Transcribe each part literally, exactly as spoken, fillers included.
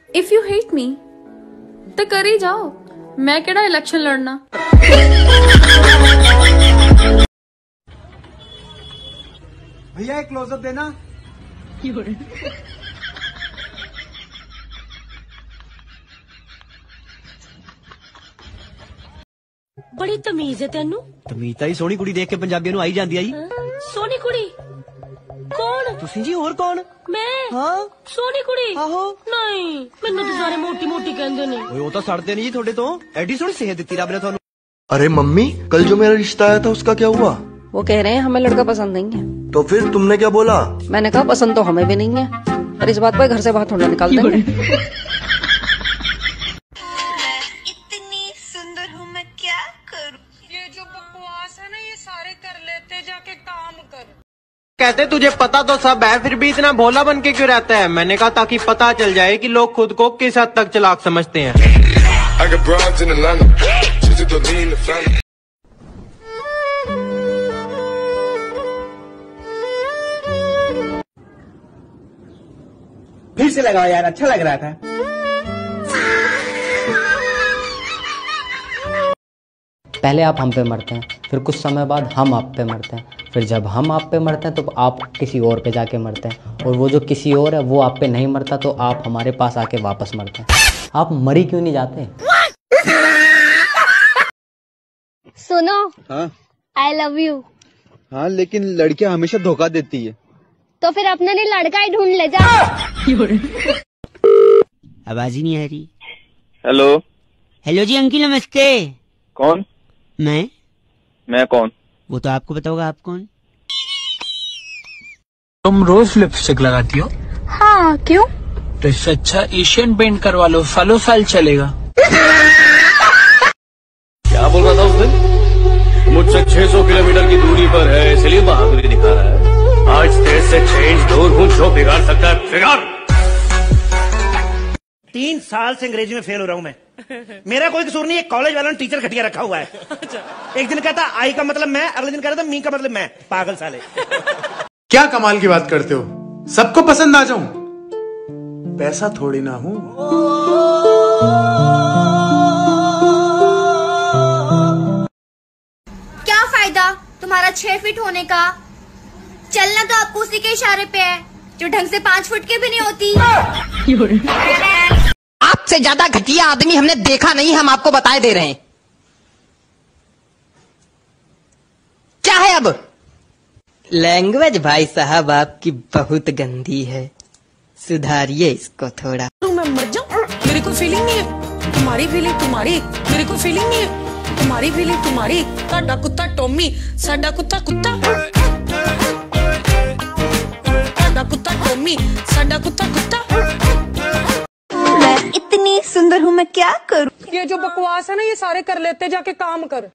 If you hate me तो कर ही जाओ, मैं केड़ा इलेक्शन लड़ना। भैया एक क्लोजअप देना। बड़ी तमीज है तेनू। तमीज ताई सोनी कुड़ी देख के पंजाबियों नू आई जांदी आई। सोनी कुड़ी कौन? तुसी जी और कौन? मैं। हाँ सोनी कुड़ी? आहो। नहीं मैनू तो सारे मोटी मोटी कहंदे ने। ओए वो तो सड़ते नहीं जी थोड़े तो, एडी सोनी सेहत दित्ती रब ने थानू। अरे मम्मी, कल जो मेरा रिश्ता आया था उसका क्या हुआ? वो कह रहे हैं हमें लड़का पसंद नहीं है। तो फिर तुमने क्या बोला? मैंने कहा पसंद तो हमें भी नहीं है, पर इस बात पर घर से बाहर थोड़ा निकाल देंगे। इतनी सुंदर हूँ मैं क्या करूँ? ये जो बकवास है ना ये सारे कर लेते, जाके काम कर। कहते तुझे पता तो सब है फिर भी इतना भोला बन के क्यों रहता है? मैंने कहा ताकि पता चल जाए कि लोग खुद को किस हद तक चालाक समझते हैं। फिर से लगाओ यार, अच्छा लग रहा था। पहले आप हम पे मरते हैं, फिर कुछ समय बाद हम आप पे मरते हैं, फिर जब हम आप पे मरते हैं तो आप किसी और पे जाके मरते हैं, और वो जो किसी और है वो आप पे नहीं मरता तो आप हमारे पास आके वापस मरते हैं। आप मरी क्यों नहीं जाते? सुनो। हाँ आई लव यू। हाँ लेकिन लड़कियां हमेशा धोखा देती है। तो फिर अपने लिए लड़का ही ढूंढ ले जा। आवाज ही नहीं आ रही। हेलो। हेलो जी अंकिल नमस्ते। कौन? मैं। मैं कौन? वो तो आपको पता होगा, आप कौन? तुम रोज लिपस्टिक लगाती हो? हाँ क्यों? तो इससे अच्छा एशियन पेंट करवा लो, सालों साल चलेगा। क्या बोल रहा था उस दिन? मुझसे छह सौ किलोमीटर की दूरी पर है इसलिए बहादुरी दिखा रहा है। आज तेज से छह इंच दूर हूँ, जो बिगाड़ सकता है बिगाड़। तीन साल से अंग्रेजी में फेल हो रहा हूँ मैं। मेरा कोई कसूर नहीं है, कॉलेज वालों ने टीचर घटिया रखा हुआ है। एक दिन कहता आई का मतलब मैं, अगले दिन कह रहा था मी का मतलब मैं। पागल साले। क्या कमाल की बात करते हो, सबको पसंद आ जाऊं? पैसा थोड़ी ना हूं। क्या फायदा तुम्हारा छह फीट होने का? चलना तो आपको उसी के इशारे पे है जो ढंग से पांच फुट की भी नहीं होती। आपसे ज्यादा घटिया आदमी हमने देखा नहीं, हम आपको बताए दे रहे हैं। क्या है अब? लैंग्वेज भाई साहब आपकी बहुत गंदी है, सुधारिए इसको थोड़ा। मैं मर जाऊं, मेरी कोई फीलिंग नहीं है। तुम्हारी फीलिंग तुम्हारी, मेरी कोई फीलिंग नहीं है। तुम्हारी फीलिंग तुम्हारी। साडा कुत्ता टॉमी, साडा कुत्ता कुत्ता, साडा कुत्ता टॉमी, साडा कुत्ता कुत्ता। मैं इतनी सुंदर हूँ मैं क्या करूँ? ये जो बकवास है ना ये सारे कर लेते, जाके काम कर।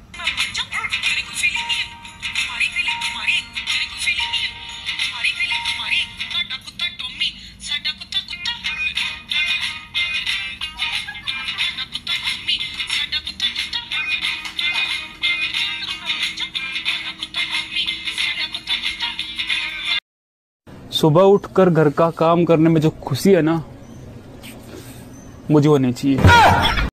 सुबह उठकर घर का काम करने में जो खुशी है ना, मुझे होनी चाहिए।